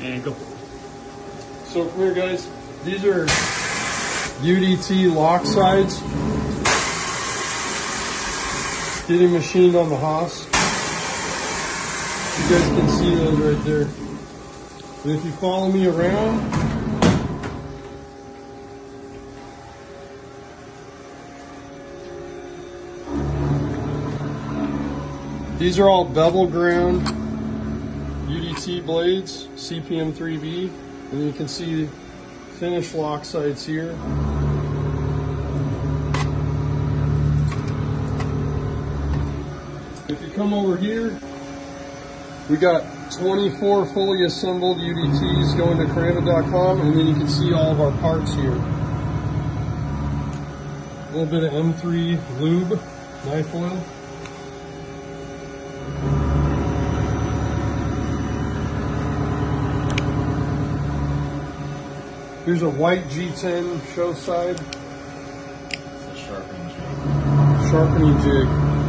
and go. So come here, guys. These are UDT lock sides getting machined on the HAAS. You guys can see those right there. And if you follow me around, these are all bevel ground UDT blades, CPM3V, and you can see finished lock sides here. If you come over here, we got 24 fully assembled UDTs going to Karambit.com, and then you can see all of our parts here. A little bit of M3 lube, knife oil. Here's a white G10 show side. It's a sharpening jig. Sharpening jig.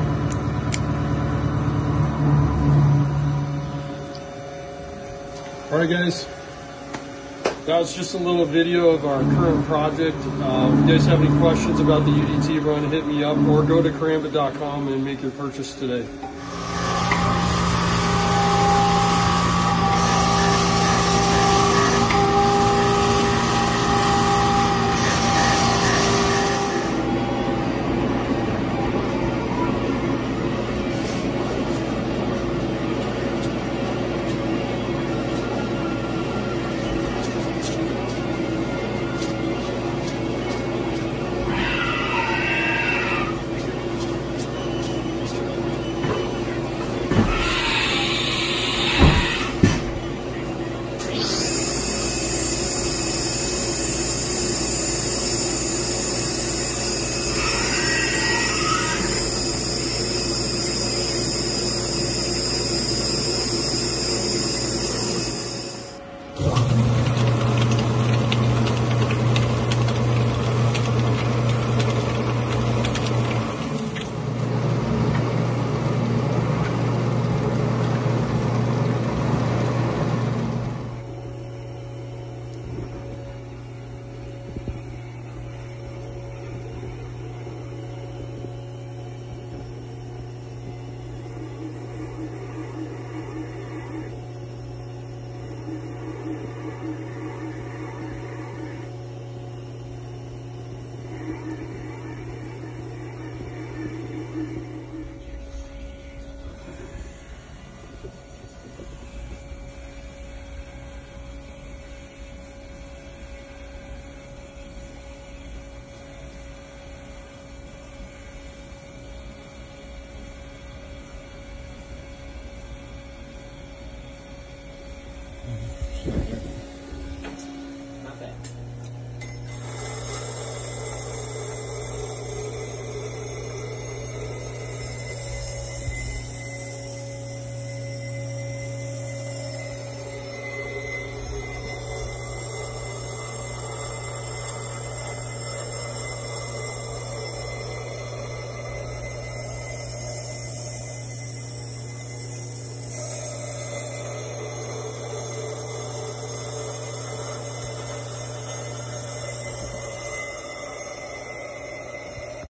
Alright guys, that was just a little video of our current project. If you guys have any questions about the UDT run, hit me up or go to Karambit.com and make your purchase today.